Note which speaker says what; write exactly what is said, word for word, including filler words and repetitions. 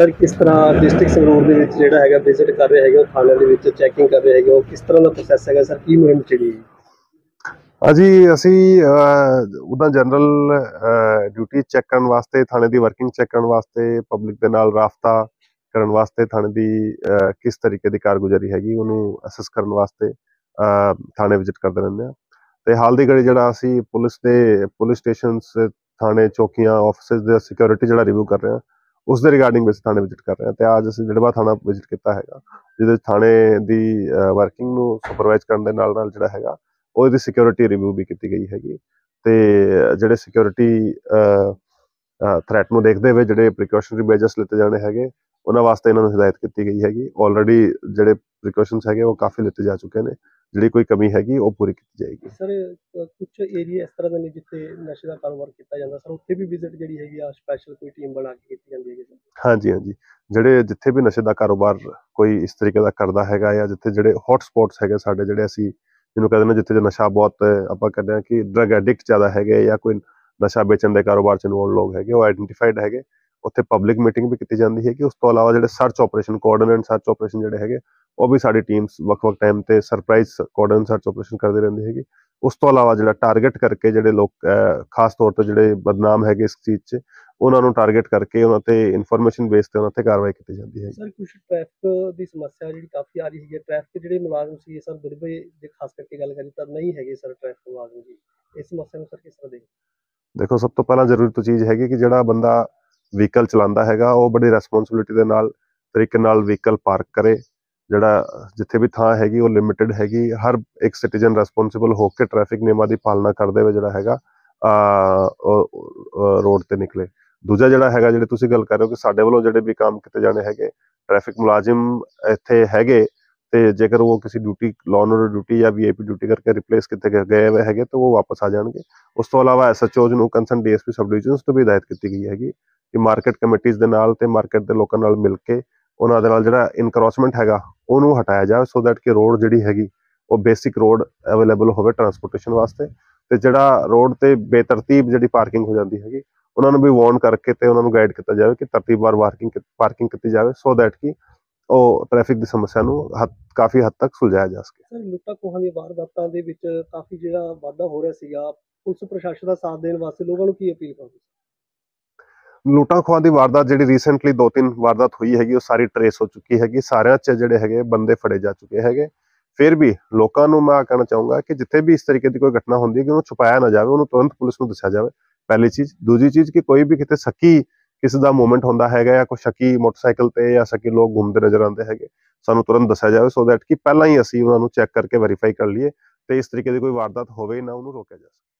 Speaker 1: Sir किस तरह district Sangrur ਦੇ ਵਿੱਚ ਜਿਹੜਾ ਹੈਗਾ ਵਿਜ਼ਿਟ ਕਰ ਰਹੇ ਹੈਗੇ ਉਹ ਥਾਣੇ ਦੇ ਵਿੱਚ ਚੈਕਿੰਗ ਕਰ ਰਹੇ ਹੈਗੇ ਉਹ ਕਿਸ ਤਰ੍ਹਾਂ ਦਾ ਪ੍ਰੋਸੈਸ ਹੈਗਾ ਸਰ ਕੀ ਮੁਹਿੰਮ ਚਲੀ ਹੈ
Speaker 2: अजी असी उदा जनरल ड्यूटी चैक करने वास्ते थाने की वर्किंग चैक करने वास्ते पब्लिक के नाल राबता करने वास्ते थाने की किस तरीके की कारगुजारी हैगी उन्होंने असैस करने वास्ते थाने विजिट करते रहते हैं तो हाल की घड़ी जरा असी पुलिस के पुलिस स्टेशन थाने चौकियां ऑफिस के सिक्योरिटी जरा रिव्यू कर रहे हैं उस दे रिगार्डिंग में थाने विजिट कर रहे हैं तो अज असी जिड़वा थाना विजिट किया है जिस थाने की वर्किंग को सुपरवाइज करने के नाल नाल जिहड़ा हैगा ਉਹਦੀ ਸਿਕਿਉਰਿਟੀ ਰਿਵਿਊ ਵੀ ਕੀਤੀ ਗਈ ਹੈਗੀ ਤੇ ਜਿਹੜੇ ਸਿਕਿਉਰਿਟੀ ਥ੍ਰੈਟ ਨੂੰ ਦੇਖਦੇ ਹੋਏ ਜਿਹੜੇ ਪ੍ਰੀਕਾਸ਼ਨਰੀ ਮੇਜਰਸ ਲਿੱਤੇ ਜਾਣੇ ਹੈਗੇ ਉਹਨਾਂ ਵਾਸਤੇ ਇਹਨਾਂ ਨੂੰ ਹਦਾਇਤ ਕੀਤੀ ਗਈ ਹੈਗੀ ਆਲਰੇਡੀ ਜਿਹੜੇ ਪ੍ਰੀਕਾਸ਼ਨਸ ਹੈਗੇ ਉਹ ਕਾਫੀ ਲਿੱਤੇ ਜਾ ਚੁੱਕੇ ਨੇ ਜਿਹੜੀ ਕੋਈ ਕਮੀ ਹੈਗੀ ਉਹ ਪੂਰੀ ਕੀਤੀ ਜਾਏਗੀ
Speaker 1: ਸਰ ਕੁਝ ਏਰੀਆ ਇਸ ਤਰ੍ਹਾਂ ਦੇ ਨੇ ਜਿੱਥੇ ਨਸ਼ੇ ਦਾ ਕਾਰੋਬਾਰ ਕੀਤਾ ਜਾਂਦਾ ਸਰ ਉੱਥੇ ਵੀ ਵਿਜ਼ਿਟ ਜਿਹੜੀ ਹੈਗੀ ਆ ਸਪੈਸ਼ਲ ਕੋਈ ਟੀਮ ਬਣਾ ਕੇ ਕੀਤੀ ਜਾਂਦੀ ਹੈ
Speaker 2: ਹਾਂਜੀ ਹਾਂਜੀ ਜਿਹੜੇ ਜਿੱਥੇ ਵੀ ਨਸ਼ੇ ਦਾ ਕਾਰੋਬਾਰ ਕੋਈ ਇਸ ਤਰੀਕੇ ਦਾ ਕਰਦਾ ਹੈਗਾ ਜਾਂ ਜਿੱਥੇ ਜਿਹੜੇ ਹੌਟ ਸਪੌਟਸ ਹੈਗੇ ਸਾਡੇ ਜਿਹੜੇ ਅਸੀਂ ਜਿਹਨੂੰ ਕਹਿੰਦੇ ਨੇ ਜਿੱਥੇ ਨਸ਼ਾ ਬਹੁਤ ਆਪਾਂ ਕਹਿੰਦੇ ਹਾਂ ਕਿ ਡਰਗ ਐਡਿਕਟ ਜ਼ਿਆਦਾ ਹੈਗੇ ਜਾਂ ਕੋਈ ਨਸ਼ਾ ਵੇਚਣ ਦੇ ਕਾਰੋਬਾਰ 'ਚ ਇਨਵੋਲਵ ਲੋਕ ਹੈਗੇ ਉਹ ਆਈਡੈਂਟੀਫਾਈਡ ਹੈਗੇ ਉੱਥੇ ਪਬਲਿਕ ਮੀਟਿੰਗ ਵੀ ਕੀਤੀ ਜਾਂਦੀ ਹੈ ਕਿ ਉਸ ਤੋਂ ਇਲਾਵਾ ਜਿਹੜੇ search operation coordinate search operation ਜਿਹੜੇ ਹੈਗੇ ਉਹ ਵੀ ਸਾਡੀ ਟੀਮਸ ਵੱਖ-ਵੱਖ ਟਾਈਮ ਤੇ ਸਰਪ੍ਰਾਈਜ਼ ਕੋਆਰਡੀਨੇਟ ਸਰਚ ਆਪਰੇਸ਼ਨ ਕਰਦੇ ਰਹਿੰਦੀ ਹੈਗੀ ਉਸ ਤੋਂ ਇਲਾਵਾ ਜਿਹੜਾ ਟਾਰਗੇਟ ਕਰਕੇ ਜਿਹੜੇ ਲੋਕ ਖਾਸ ਤੌਰ ਤੇ ਜਿਹੜੇ ਬਦਨਾਮ ਹੈਗੇ ਇਸ ਚੀਜ਼ 'ਚ ਉਹਨਾਂ ਨੂੰ ਟਾਰਗੇਟ ਕਰਕੇ ਉਹਨਾਂ ਤੇ ਇਨਫੋਰਮੇਸ਼ਨ ਬੇਸ ਤੇ ਉਹਨਾਂ ਤੇ ਕਾਰਵਾਈ ਕੀਤੀ ਜਾਂਦੀ ਹੈ
Speaker 1: ਸਰ ਕੁਝ ਟ੍ਰੈਫਿਕ ਦੀ ਸਮੱਸਿਆ ਜਿਹੜੀ ਕਾਫੀ ਆ ਰਹੀ ਹੈ ਟ੍ਰੈਫਿਕ ਜਿਹੜੇ ਮੁਲਾਜ਼ਮ ਸੀ ਸਰ ਦੁਰਬੇ ਜੇ ਖਾਸ ਕਰਕੇ ਗੱਲ ਕਰੀ ਤਾਂ ਨਹੀਂ ਹੈਗੇ ਸਰ ਟ੍ਰੈਫਿਕ ਮੁਲਾਜ਼ਮ ਜੀ ਇਸ ਸਮੱਸਿਆ ਨੂੰ ਸਰ ਕਿਸ ਤਰ੍ਹਾਂ ਦੇਖਦੇ
Speaker 2: ਦੇਖੋ ਸਭ ਤੋਂ ਪਹਿਲਾਂ ਜ਼ਰੂਰੀ ਚੀਜ਼ ਹੈਗੀ ਕਿ ਜਿਹੜਾ ਬੰਦਾ ਵਹੀਕਲ ਚਲਾਉਂਦਾ ਹੈਗਾ ਉਹ ਬੜੀ ਰਿਸਪੌਂਸਿਬਿਲਿਟੀ ਦੇ ਨਾਲ ਤਰੀਕੇ ਨਾਲ ਵਹੀਕਲ ਪਾਰਕ ਕਰੇ ਜਿਹੜਾ ਜਿੱਥੇ ਵੀ ਥਾਂ ਹੈਗੀ ਉਹ ਲਿਮਿਟਡ ਹੈਗੀ ਹਰ ਇੱਕ ਸਿਟੀਜ਼ਨ ਰਿਸਪੌਂਸਿਬਲ ਹੋ ਕੇ ਟ੍ਰੈਫਿਕ ਨਿਯਮਾਂ ਦੀ ਪਾਲਣਾ ਕਰਦੇ ਹੋਏ ਜਿਹੜਾ ਹੈਗਾ ਰੋਡ ਤੇ ਨਿਕਲੇ ਦੂਜਾ ਜਿਹੜਾ ਹੈਗਾ ਜਿਹੜੇ ਤੁਸੀਂ ਗੱਲ ਕਰ ਰਹੇ ਹੋ ਕਿ ਸਾਡੇ ਵੱਲੋਂ ਜਿਹੜੇ ਵੀ ਕੰਮ ਕੀਤੇ ਜਾਣੇ ਹੈਗੇ ਟ੍ਰੈਫਿਕ ਮੁਲਾਜ਼ਮ ਇੱਥੇ ਹੈਗੇ ਤੇ ਜੇਕਰ ਉਹ ਕਿਸੇ duty law and order duty ਜਾਂ ਵੀਆਈਪੀ ਡਿਊਟੀ ਕਰਕੇ ਰਿਪਲੇਸ ਕੀਤੇ ਗਏ ਹੋਏ ਹੈਗੇ ਤਾਂ ਉਹ ਵਾਪਸ ਆ ਜਾਣਗੇ ਉਸ ਤੋਂ ਇਲਾਵਾ ਐਸਐਚਓਜ਼ ਨੂੰ ਕੰਸਰਨ ਡੀਐਸਪੀ ਸਬ ਡਿਵੀਜ਼ਨਸ ਤੋਂ ਵੀ ਹਦਾਇਤ ਕੀਤੀ ਗਈ ਹੈਗੀ ਕਿ ਮਾਰਕੀਟ ਕਮੇਟੀਜ਼ ਦੇ ਨਾਲ ਤੇ ਮਾਰਕੀਟ ਦੇ ਲੋਕਾਂ ਨਾਲ ਮਿਲ ਕੇ ਉਹਨਾਂ ਦੇ ਨਾਲ ਜਿਹੜਾ ਇਨਕਰੋਚਮੈਂਟ ਹੈਗਾ ਉਹਨੂੰ ਹਟਾਇਆ ਜਾਵੇ ਸੋ ਦੈਟ ਕਿ ਰੋਡ ਜਿਹੜੀ ਹੈਗੀ ਉਹ ਬੇਸਿਕ ਰੋਡ ਅਵੇਲੇਬਲ ਹੋਵੇ ਟਰਾਂਸਪੋਰਟੇਸ਼ਨ ਵਾਸਤੇ ਤੇ ਜਿਹੜਾ ਰੋਡ ਤੇ ਬੇਤਰਤੀਬ ਜਿਹੜੀ ਪਾਰਕਿੰਗ ਹੋ ਜਾਂਦੀ ਹੈਗੀ ਉਹਨਾਂ ਨੂੰ ਵੀ ਵਾਰਨ ਕਰਕੇ ਤੇ ਉਹਨਾਂ ਨੂੰ ਗਾਈਡ ਕੀਤਾ ਜਾਵੇ ਕਿ ਤਰਤੀਬਵਾਰ ਪਾਰਕਿੰਗ ਪਾਰਕਿੰਗ ਕੀਤੀ ਜਾਵੇ ਸੋ ਦੈਟ ਕਿ ਉਹ ਟ੍ਰੈਫਿਕ ਦੀ ਸਮੱਸਿਆ ਨੂੰ ਕਾਫੀ ਹੱਦ ਤੱਕ ਸੁਲਝਾਇਆ ਜਾ ਸਕੇ
Speaker 1: ਸਰ ਲੁੱਟਾਂ ਖੋਹਾਂ ਦੀਆਂ ਵਾਰਦਾਤਾਂ ਦੇ ਵਿੱਚ ਕਾਫੀ ਜਿਹੜਾ ਵਾਧਾ ਹੋ ਰਿਹਾ ਸੀਗਾ ਪੁਲਿਸ ਪ੍ਰਸ਼ਾਸਨ ਦਾ ਸਾਥ ਦੇਣ ਵਾਸਤੇ ਲੋਕਾਂ ਨੂੰ ਕੀ ਅਪੀਲ ਕਰਦੇ
Speaker 2: ਲੁੱਟਾਂ ਖੋਹਾਂ ਦੀ ਵਾਰਦਾਤ ਜਿਹੜੀ ਰੀਸੈਂਟਲੀ ਦੋ ਤਿੰਨ ਵਾਰਦਾਤ ਹੋਈ ਹੈਗੀ ਉਹ ਸਾਰੀ ਟਰੇਸ ਹੋ ਚੁੱਕੀ ਹੈਗੀ ਸਾਰਿਆਂ 'ਚ ਜਿਹੜੇ ਹੈਗੇ ਬੰਦੇ ਫੜੇ ਜਾ ਚੁੱਕੇ ਹੈਗੇ ਫਿਰ ਵੀ ਲੋਕਾਂ ਨੂੰ ਮੈਂ ਕਹਿਣਾ ਚਾਹੂੰਗਾ ਕਿ ਜਿੱਥੇ ਵੀ ਇਸ ਤਰੀਕੇ ਦੀ ਕੋਈ ਘਟਨਾ ਹੁੰਦੀ ਹੈ ਕਿ ਉਹਨੂੰ ਛੁਪਾਇਆ ਨਾ ਜਾਵੇ ਉਹਨੂੰ ਤੁਰੰਤ ਪੁਲਿਸ ਨੂੰ ਦੱਸਿਆ ਜਾਵੇ ਪਹਿਲੀ ਚੀਜ਼ ਦੂਜੀ ਚੀਜ਼ ਕਿ ਕੋਈ ਵੀ ਕਿਤੇ ਸ਼ੱਕੀ ਕਿਸੇ ਦਾ ਮੂਵਮੈਂਟ ਹੁੰਦਾ ਹੈਗਾ ਜਾਂ ਕੋਈ ਸ਼ੱਕੀ ਮੋਟਰਸਾਈਕਲ ਤੇ ਜਾਂ ਸ਼ੱਕੀ ਲੋਕ ਘੁੰਮਦੇ ਨਜ਼ਰ ਆਉਂਦੇ ਹੈਗੇ ਸਾਨੂੰ ਤੁਰੰਤ ਦੱਸਿਆ ਜਾਵੇ ਸੋ ਦੈਟ ਕਿ ਪਹਿਲਾਂ ਹੀ ਅਸੀਂ ਉਹਨਾਂ ਨੂੰ ਚੈੱਕ ਕਰਕੇ ਵੈਰੀਫਾਈ ਕਰ ਲਈਏ ਤੇ ਇਸ ਤਰੀਕੇ ਦੀ ਕੋਈ ਵਾਰਦਾਤ ਹੋਵੇ ਨਾ ਉਹਨੂੰ ਰੋਕਿਆ ਜਾ ਸਕੇ।